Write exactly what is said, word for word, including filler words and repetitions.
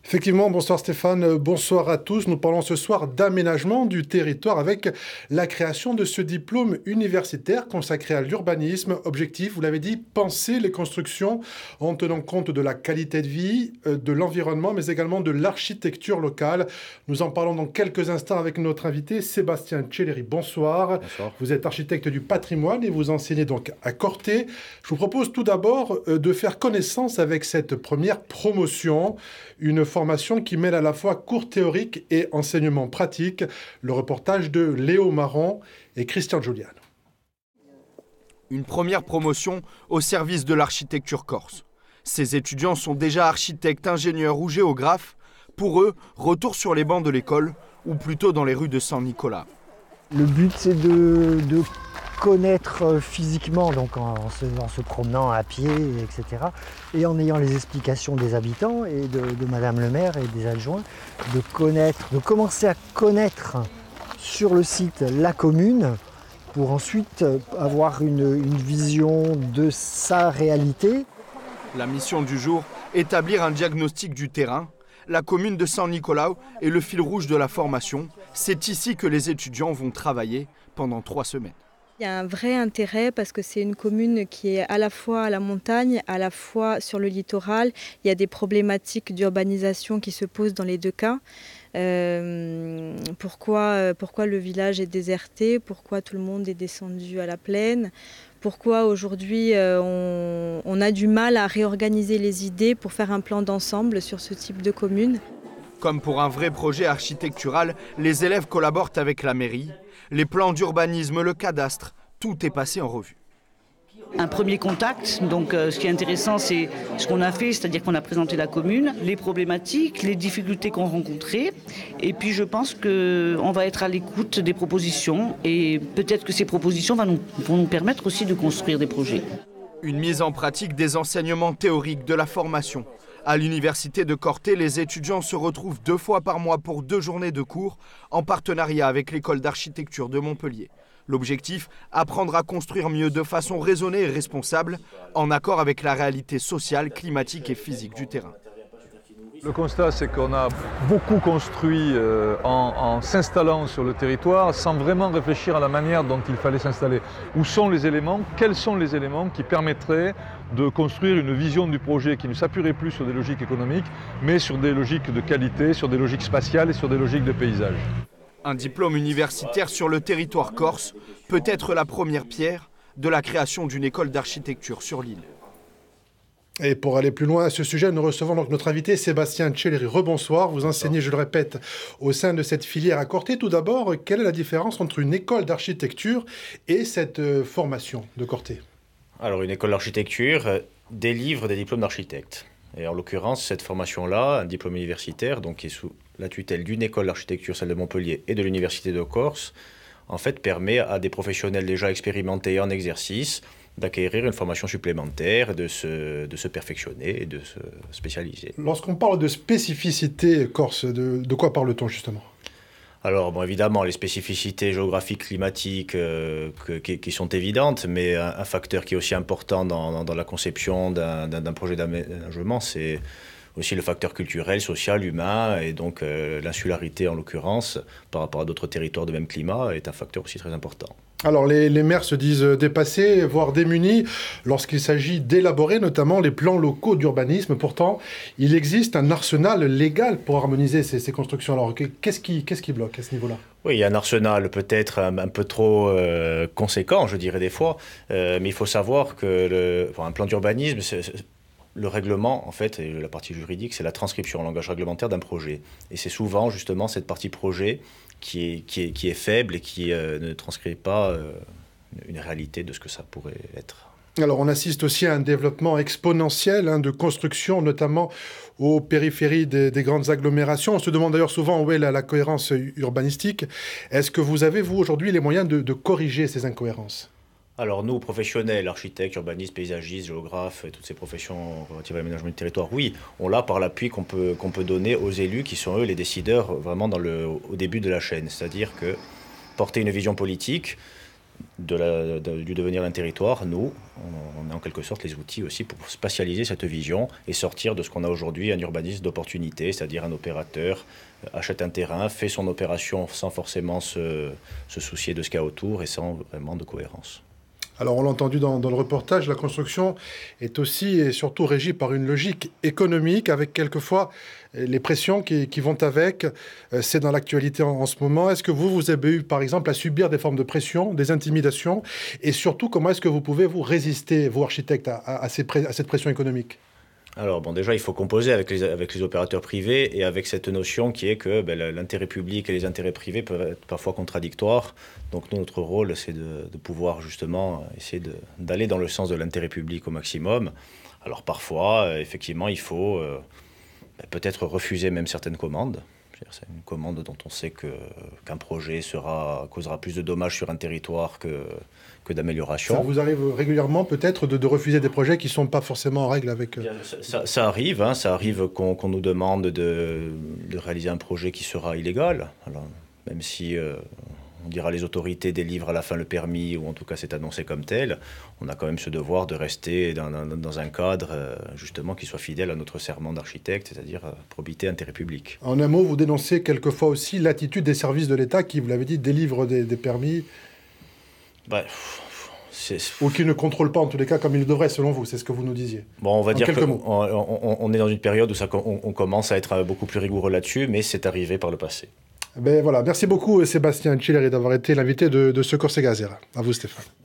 Effectivement, bonsoir Stéphane, bonsoir à tous. Nous parlons ce soir d'aménagement du territoire avec la création de ce diplôme universitaire consacré à l'urbanisme. Objectif, vous l'avez dit, penser les constructions en tenant compte de la qualité de vie, de l'environnement, mais également de l'architecture locale. Nous en parlons dans quelques instants avec notre invité Sébastien Celleri. Bonsoir. Bonsoir. Vous êtes architecte du patrimoine et vous enseignez donc à Corté. Je vous propose tout d'abord de faire connaissance avec cette première promotion, une formation qui mêle à la fois cours théorique et enseignement pratique. Le reportage de Léo Marron et Christian Julian. Une première promotion au service de l'architecture corse. Ces étudiants sont déjà architectes, ingénieurs ou géographes. Pour eux, retour sur les bancs de l'école, ou plutôt dans les rues de San Nicolas. Le but, c'est de, de connaître physiquement, donc en, en, se, en se promenant à pied, et cetera. Et en ayant les explications des habitants et de, de Madame le maire et des adjoints, de connaître, de commencer à connaître sur le site la commune, pour ensuite avoir une, une vision de sa réalité. La mission du jour, établir un diagnostic du terrain. La commune de San Nicolas est le fil rouge de la formation. C'est ici que les étudiants vont travailler pendant trois semaines. Il y a un vrai intérêt parce que c'est une commune qui est à la fois à la montagne, à la fois sur le littoral. Il y a des problématiques d'urbanisation qui se posent dans les deux cas. Euh, pourquoi, pourquoi le village est déserté? Pourquoi tout le monde est descendu à la plaine? Pourquoi aujourd'hui euh, on, on a du mal à réorganiser les idées pour faire un plan d'ensemble sur ce type de commune? Comme pour un vrai projet architectural, les élèves collaborent avec la mairie. Les plans d'urbanisme, le cadastre, tout est passé en revue. Un premier contact, donc euh, ce qui est intéressant, c'est ce qu'on a fait, c'est-à-dire qu'on a présenté la commune, les problématiques, les difficultés qu'on rencontrait. Et puis je pense qu'on va être à l'écoute des propositions et peut-être que ces propositions vont nous, vont nous permettre aussi de construire des projets. Une mise en pratique des enseignements théoriques de la formation. À l'université de Corté, les étudiants se retrouvent deux fois par mois pour deux journées de cours en partenariat avec l'école d'architecture de Montpellier. L'objectif, apprendre à construire mieux de façon raisonnée et responsable, en accord avec la réalité sociale, climatique et physique du terrain. Le constat, c'est qu'on a beaucoup construit euh, en, en s'installant sur le territoire sans vraiment réfléchir à la manière dont il fallait s'installer. Où sont les éléments? Quels sont les éléments qui permettraient de construire une vision du projet qui ne s'appuierait plus sur des logiques économiques, mais sur des logiques de qualité, sur des logiques spatiales et sur des logiques de paysage. Un diplôme universitaire sur le territoire corse peut être la première pierre de la création d'une école d'architecture sur l'île. Et pour aller plus loin à ce sujet, nous recevons donc notre invité Sébastien Celleri. Rebonsoir, vous enseignez, je le répète, au sein de cette filière à Corté. Tout d'abord, quelle est la différence entre une école d'architecture et cette euh, formation de Corté? Alors, une école d'architecture euh, délivre des diplômes d'architecte. Et en l'occurrence, cette formation-là, un diplôme universitaire, donc qui est sous la tutelle d'une école d'architecture, celle de Montpellier, et de l'université de Corse, en fait, permet à des professionnels déjà expérimentés en exercice d'acquérir une formation supplémentaire, de se, de se perfectionner et de se spécialiser. Lorsqu'on parle de spécificité corse, de, de quoi parle-t-on justement? Alors, bon, évidemment, les spécificités géographiques, climatiques euh, que, qui, qui sont évidentes, mais un, un facteur qui est aussi important dans, dans, dans la conception d'un, d'un, d'un projet d'aménagement, c'est aussi le facteur culturel, social, humain, et donc euh, l'insularité en l'occurrence, par rapport à d'autres territoires de même climat, est un facteur aussi très important. Alors les, les maires se disent dépassés, voire démunis, lorsqu'il s'agit d'élaborer notamment les plans locaux d'urbanisme. Pourtant, il existe un arsenal légal pour harmoniser ces, ces constructions. Alors qu'est-ce qui, qu'est-ce qui bloque à ce niveau-là? Oui, il y a un arsenal peut-être un, un peu trop euh, conséquent, je dirais des fois, euh, mais il faut savoir que le, pour un plan d'urbanisme, c'est, c'est, le règlement, en fait, et la partie juridique, c'est la transcription en langage réglementaire d'un projet. Et c'est souvent, justement, cette partie projet qui est, qui est, qui est faible et qui euh, ne transcrit pas euh, une réalité de ce que ça pourrait être. Alors, on assiste aussi à un développement exponentiel hein, de construction, notamment aux périphéries des, des grandes agglomérations. On se demande d'ailleurs souvent où est la, la cohérence urbanistique. Est-ce que vous avez, vous, aujourd'hui, les moyens de, de corriger ces incohérences ? Alors nous, professionnels, architectes, urbanistes, paysagistes, géographes, et toutes ces professions relatives à l'aménagement du territoire, oui, on l'a par l'appui qu'on peut, qu'on peut donner aux élus qui sont eux les décideurs vraiment dans le, au début de la chaîne. C'est-à-dire que porter une vision politique, de la, de, du devenir d'un territoire, nous, on, on a en quelque sorte les outils aussi pour spatialiser cette vision et sortir de ce qu'on a aujourd'hui, un urbanisme d'opportunité, c'est-à-dire un opérateur achète un terrain, fait son opération sans forcément se, se soucier de ce qu'il y a autour et sans vraiment de cohérence. Alors, on l'a entendu dans, dans le reportage, la construction est aussi et surtout régie par une logique économique, avec quelquefois les pressions qui, qui vont avec. C'est dans l'actualité en, en ce moment. Est-ce que vous, vous avez eu, par exemple, à subir des formes de pression, des intimidations? Et surtout, comment est-ce que vous pouvez vous résister, vous, architectes, à, à, à, ces, à cette pression économique? Alors, bon, déjà, il faut composer avec les, avec les opérateurs privés et avec cette notion qui est que ben, l'intérêt public et les intérêts privés peuvent être parfois contradictoires. Donc, nous, notre rôle, c'est de, de pouvoir justement essayer d'aller dans le sens de l'intérêt public au maximum. Alors, parfois, euh, effectivement, il faut euh, ben, peut-être refuser même certaines commandes. C'est une commande dont on sait que, qu'un projet sera, causera plus de dommages sur un territoire que, que d'amélioration. Ça vous arrive régulièrement peut-être de, de refuser des projets qui ne sont pas forcément en règle avec... Ça, ça, ça arrive, hein, ça arrive qu'on, qu'on nous demande de, de réaliser un projet qui sera illégal. Alors, même si euh, on dira les autorités délivrent à la fin le permis, ou en tout cas c'est annoncé comme tel, on a quand même ce devoir de rester dans, dans, dans un cadre euh, justement qui soit fidèle à notre serment d'architecte, c'est-à-dire euh, probité, intérêt public. En un mot, vous dénoncez quelquefois aussi l'attitude des services de l'État qui, vous l'avez dit, délivrent des, des permis bah, c'est... ou qui ne contrôlent pas en tous les cas comme ils devraient selon vous, c'est ce que vous nous disiez. Bon, on va en dire qu'on on, on est dans une période où ça, on, on commence à être beaucoup plus rigoureux là-dessus, mais c'est arrivé par le passé. Ben voilà, merci beaucoup Sébastien Cilleri d'avoir été l'invité de, de Secours Segazera. À vous Stéphane.